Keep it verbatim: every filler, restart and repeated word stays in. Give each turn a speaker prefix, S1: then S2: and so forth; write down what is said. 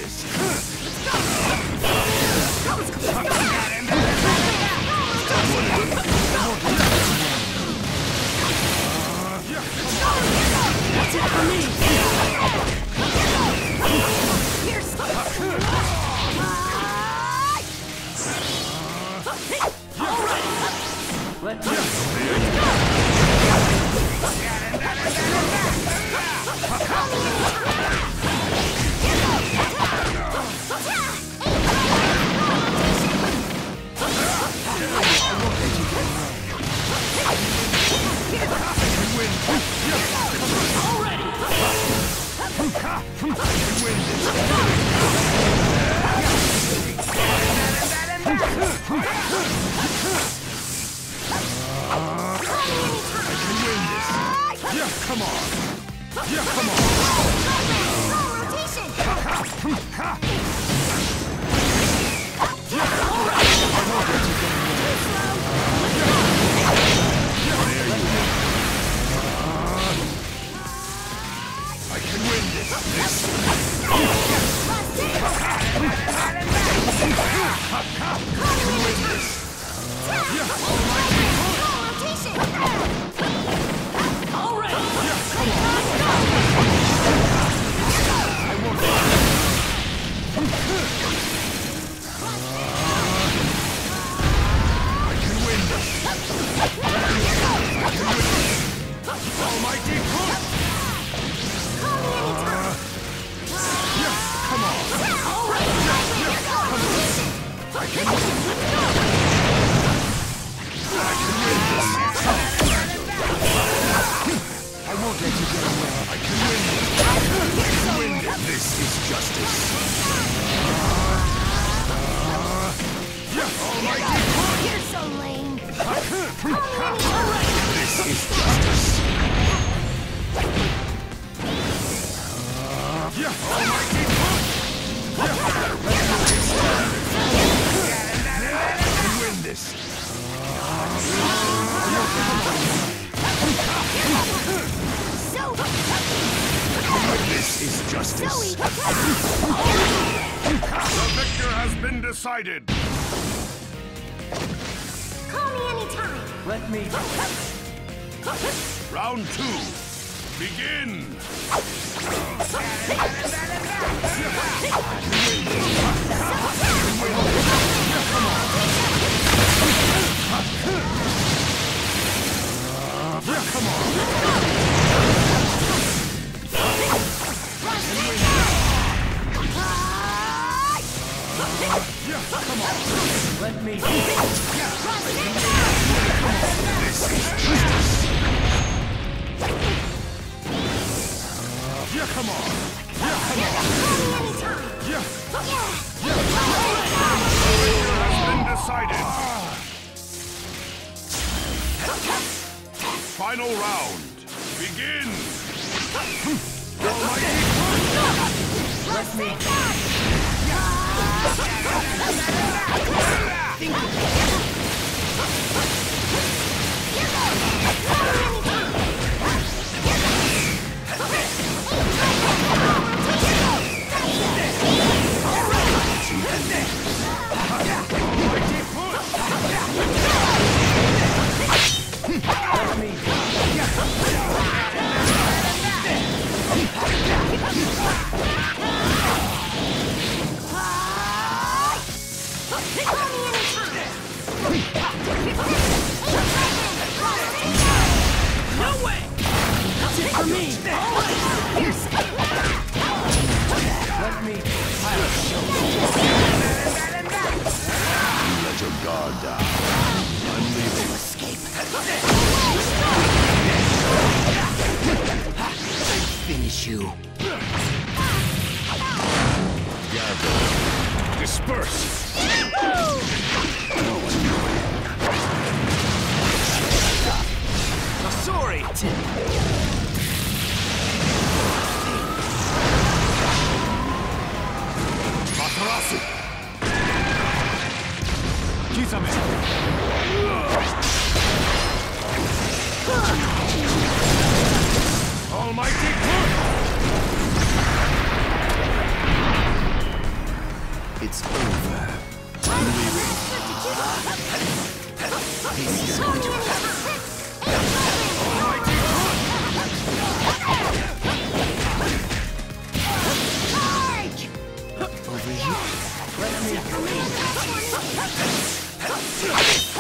S1: this.
S2: That's it for me. Let me
S1: Come on! Yeah, come on!
S2: rotation!
S1: I can win this! This! Almighty push! Yeah, come on! I can win! I can win this! I won't let you get away! I can win this! I can win this! This is justice! Yeah, almighty push!
S2: You're so lame!
S1: This is justice! Yeah, almighty push! Yeah, I can win this!
S2: So
S1: This is justice!
S2: Zoe!
S1: The victor has been decided!
S2: Call me anytime!
S3: Let me.
S1: Round two. Begin! Yeah, come on! Yeah, come on!
S3: Let me.
S1: This is justice! Yeah, come on! Yeah, come on! Yeah! Yeah! Has been decided! Final round! Begin! Almighty
S3: Let me.
S2: For me!
S3: Let me.
S1: Let your guard down. I'm leaving.
S3: Finish you.
S1: Gather. Disperse.
S3: Sorry.
S1: Matarasu. Kisame. Almighty push.
S3: It's over.
S2: Call me anytime. Charge!
S3: Over here.
S2: That's it for me.